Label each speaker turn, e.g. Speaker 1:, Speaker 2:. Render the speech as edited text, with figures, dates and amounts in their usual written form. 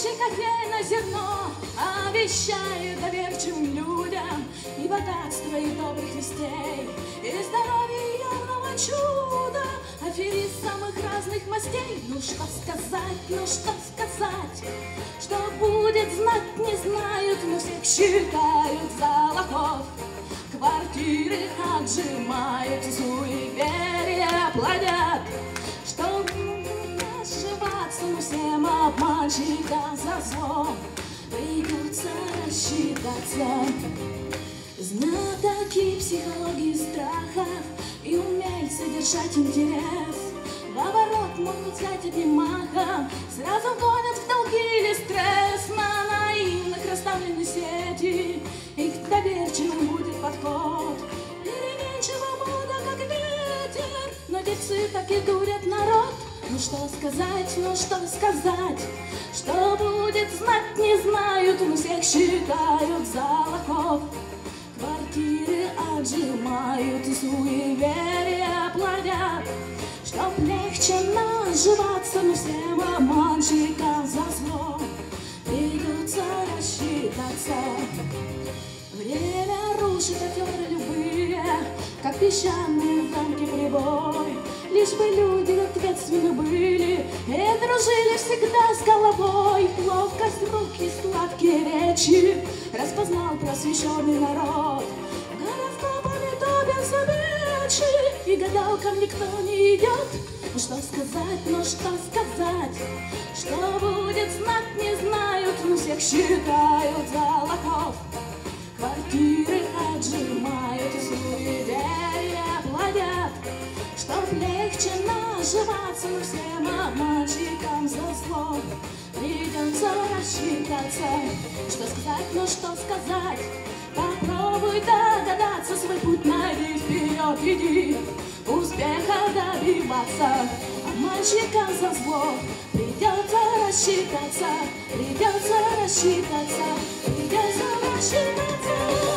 Speaker 1: Тысячи кофейное зерно обещает доверчивым людям и богатство, и добрых вестей, и здоровье явного чуда, аферист самых разных мастей. Ну что сказать, ну что сказать, что будет знать не знают, но всех считают за лохов. Квартиры отжимают, суеверия плодят, чтоб наживаться, но всем обманщикам за зло придется рассчитаться. Знатоки психологии страхов и умельцы держать интерес в оборот могут взять одним махом, сразу гонят в долги или стресс. На наивных расставлены сети, и к доверчивым будет подход. Переменчива мода, как ветер, но дельцы так и дурят народ. Ну что сказать, ну что сказать, что будет знать не знают, но всех считают за лохов. Квартиры отжимают и суеверия плодят, чтоб легче наживаться, но всем обманщикам за зло придется рассчитаться. Время рушит аферы любые, как песчаные замки прибой. Лишь бы люди ответственны были и дружили всегда с головой. Ловкость рук и сладкие речи распознал просвещенный народ. Гороскопами добился вечи, и гадалкам никто не идет. Ну что сказать, ну что сказать, что будет знать не знают, но всех считают за лохов. Квартиры отжимают, суеверия плодят, чтоб легче наживаться, но всем обманщикам за зло придется рассчитаться. Что сказать, ну что сказать, попробуй догадаться, свой путь найди, вперед иди, успеха добиваться. Обманщикам за зло придется рассчитаться, придется рассчитаться, придется рассчитаться.